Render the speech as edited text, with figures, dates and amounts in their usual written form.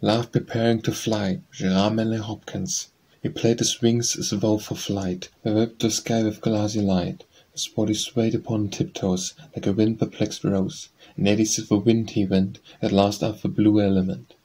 Love preparing to fly, Gerard Manley Hopkins. He played his wings as though for flight, webb'd the sky with glassy light. His body swayed upon tiptoes like a wind-perplexed rose, and eddies of the wind he went, at last up the blue element.